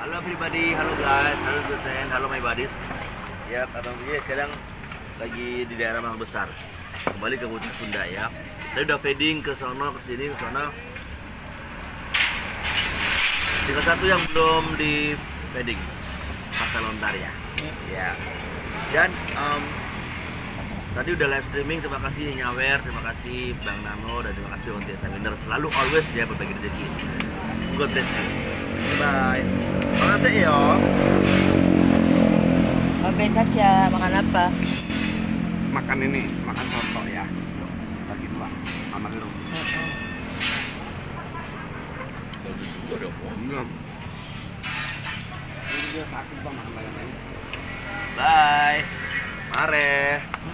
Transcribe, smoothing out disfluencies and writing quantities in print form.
Halo everybody, halo guys, halo dosen, halo my buddies. Ya, abang dia sekarang lagi di daerah Mangga Besar. Kembali ke Bocah Sunda ya. Tadi udah fading ke sono, ke sini, ke sono. Tinggal satu yang belum di fading, Pasar Lontar ya. Ya. Dan tadi udah live streaming, terima kasih Nyawer, terima kasih Bang Nano, dan terima kasih Onti Winner. Selalu always ya berbagi rezeki. God bless you. Bye. Makan sih yo. Oke Caca, makan apa? Makan ini, makan soto ya. Yuk, bagi dua. Mama dulu. Gua dong. Belum. Ini dia sakit bang makan lain-lain. Bye. Mare.